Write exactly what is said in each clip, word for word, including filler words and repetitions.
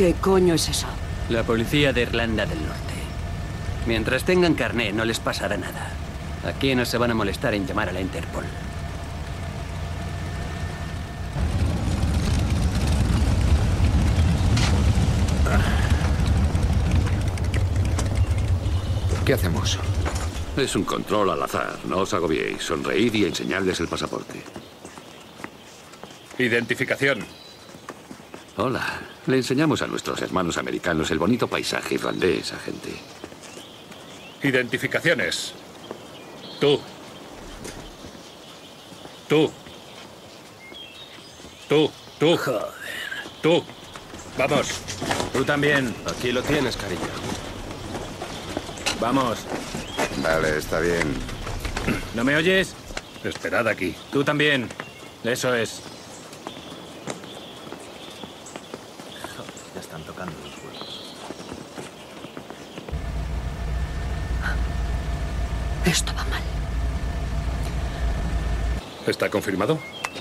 ¿Qué coño es eso? La policía de Irlanda del Norte. Mientras tengan carné, no les pasará nada. Aquí no se van a molestar en llamar a la Interpol. ¿Qué hacemos? Es un control al azar. No os agobiéis. Sonreíd y enseñadles el pasaporte. Identificación. Hola. Le enseñamos a nuestros hermanos americanos el bonito paisaje irlandés, agente. Identificaciones. Tú. Tú. Tú. Tú. Joder. Tú. Vamos. Tú también. Aquí lo tienes, cariño. Vamos. Vale, está bien. ¿No me oyes? Esperad aquí. Tú también. Eso es. Joder, ya están tocando los huevos. Esto va mal. ¿Está confirmado?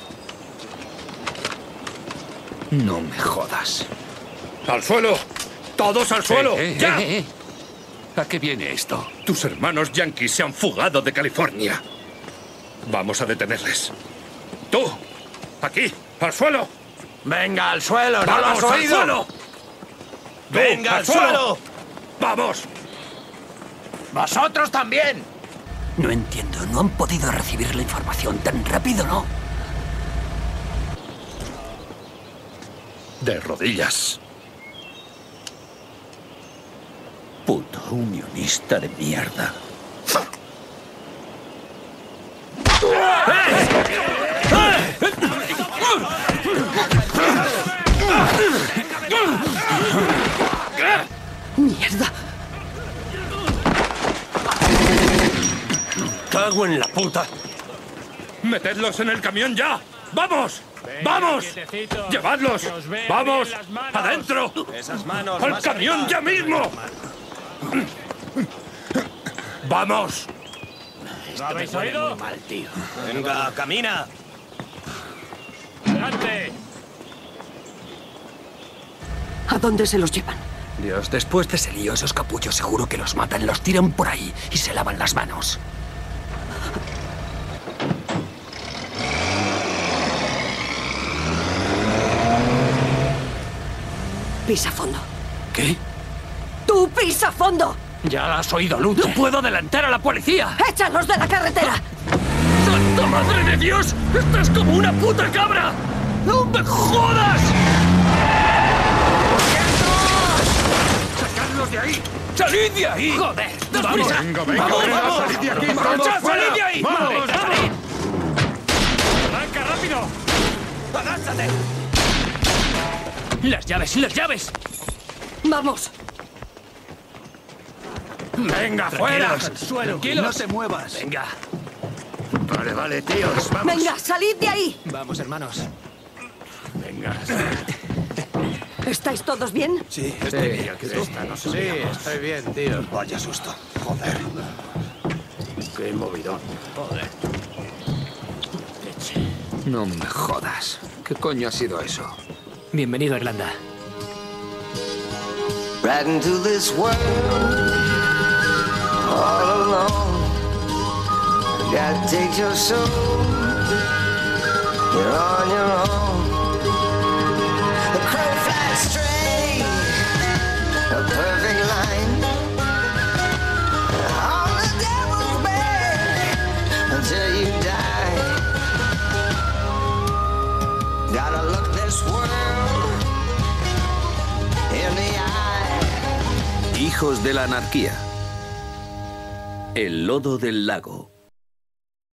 No me jodas. ¡Al suelo! ¡Todos al suelo! Eh, eh, ¡Ya! eh, eh. ¿A qué viene esto? Tus hermanos yanquis se han fugado de California. Vamos a detenerles. ¡Tú! ¡Aquí! ¡Al suelo! ¡Venga, al suelo! ¿No lo has ¡Vamos al oído? suelo! ¡Venga, al suelo! ¡Vamos! ¡Vosotros también! No entiendo. No han podido recibir la información tan rápido, ¿no? De rodillas. Puto unionista de mierda. ¡Mierda! ¡Cago en la puta! ¡Metedlos en el camión ya! ¡Vamos! ¡Vamos! ¡Llevadlos! ¡Vamos! ¡Adentro! Esas manos. ¡Al más camión arriba. ya mismo! ¡Vamos! ¿Lo habéis oído? Mal, tío. Venga, camina. ¡Delante! ¿A dónde se los llevan? Dios, después de ese lío, esos capullos seguro que los matan, los tiran por ahí y se lavan las manos. Pisa fondo. ¿Qué? ¡Tú pisa fondo! Ya la has oído, Luther. ¡No puedo adelantar a la policía! ¡Échalos de la carretera! ¡Santa madre de Dios! ¡Estás como una puta cabra! ¡No me jodas! ¡Sacadlos de ahí! ¡Salid de ahí! ¡Joder! ¡Vamos! Venga, venga, ¡Vamos, venga, vamos! salid de aquí, ¡Vamos, vamos, salid fuera! de ahí! ¡Vamos, ¡Salid! ¡Arranca rápido! ¡Agáchate! ¡Las llaves! ¡Las llaves! ¡Vamos! ¡Venga, fuera! Tranquilos, al suelo. Tranquilos. No te muevas. Venga. Vale, vale, tíos, vamos. ¡Venga, salid de ahí! Vamos, hermanos. Venga. ¿Estáis todos bien? Sí, estoy bien. Esta no sí, estoy bien, tío. Vaya susto. Joder. Qué movidón. Joder. No me jodas. ¿Qué coño ha sido eso? Bienvenido a Irlanda. Right into this world, all alone. Gotta take your soul, you're on your own. The crow flies straight, a perfect line. On the devil's back until you die. Gotta look this world in the eye. Hijos de la anarquía. El lodo del lago.